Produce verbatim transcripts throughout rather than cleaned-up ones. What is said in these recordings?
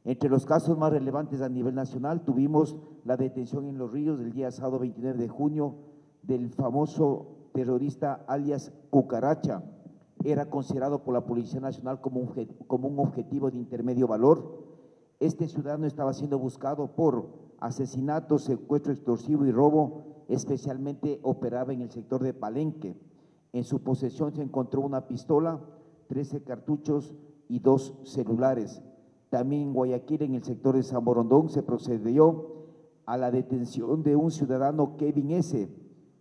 Entre los casos más relevantes a nivel nacional tuvimos la detención en Los Ríos el día sábado veintinueve de junio del famoso terrorista alias Cucaracha. Era considerado por la Policía Nacional como un, como un objetivo de intermedio valor. Este ciudadano estaba siendo buscado por asesinato, secuestro extorsivo y robo, especialmente operaba en el sector de Palenque. En su posesión se encontró una pistola, trece cartuchos y dos celulares. También en Guayaquil, en el sector de San Borondón, se procedió a la detención de un ciudadano, Kevin S.,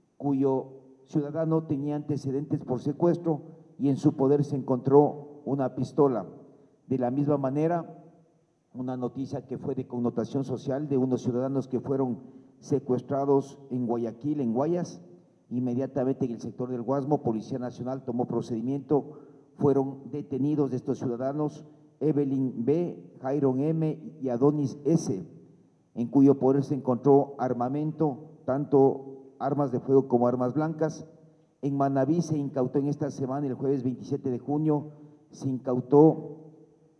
cuyo ciudadano tenía antecedentes por secuestro y en su poder se encontró una pistola. De la misma manera, una noticia que fue de connotación social de unos ciudadanos que fueron secuestrados en Guayaquil, en Guayas. Inmediatamente en el sector del Guasmo, Policía Nacional tomó procedimiento, fueron detenidos de estos ciudadanos Evelyn B., Jairon M. y Adonis S., en cuyo poder se encontró armamento, tanto armas de fuego como armas blancas. En Manabí se incautó en esta semana, el jueves veintisiete de junio, se incautó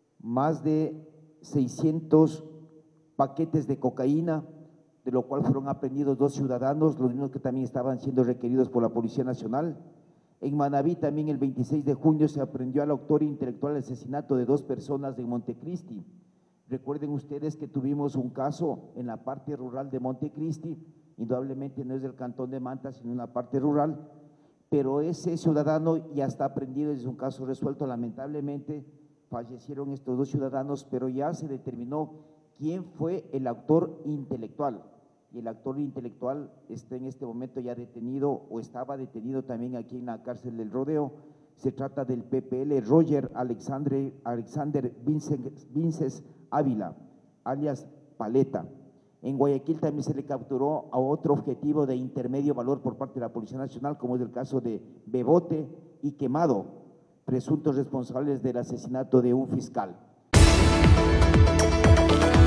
más de seiscientos paquetes de cocaína, de lo cual fueron aprehendidos dos ciudadanos, los mismos que también estaban siendo requeridos por la Policía Nacional. En Manabí también el veintiséis de junio se aprehendió al autor intelectual del asesinato de dos personas de Montecristi. Recuerden ustedes que tuvimos un caso en la parte rural de Montecristi, indudablemente no es del cantón de Manta, sino una parte rural, pero ese ciudadano ya está aprehendido, es un caso resuelto. Lamentablemente fallecieron estos dos ciudadanos, pero ya se determinó quién fue el autor intelectual. Y el autor intelectual está en este momento ya detenido o estaba detenido también aquí en la cárcel del Rodeo. Se trata del P P L Roger Alexander, Alexander Vinces Ávila, alias Paleta. En Guayaquil también se le capturó a otro objetivo de intermedio valor por parte de la Policía Nacional, como es el caso de Bebote y Quemado, presuntos responsables del asesinato de un fiscal.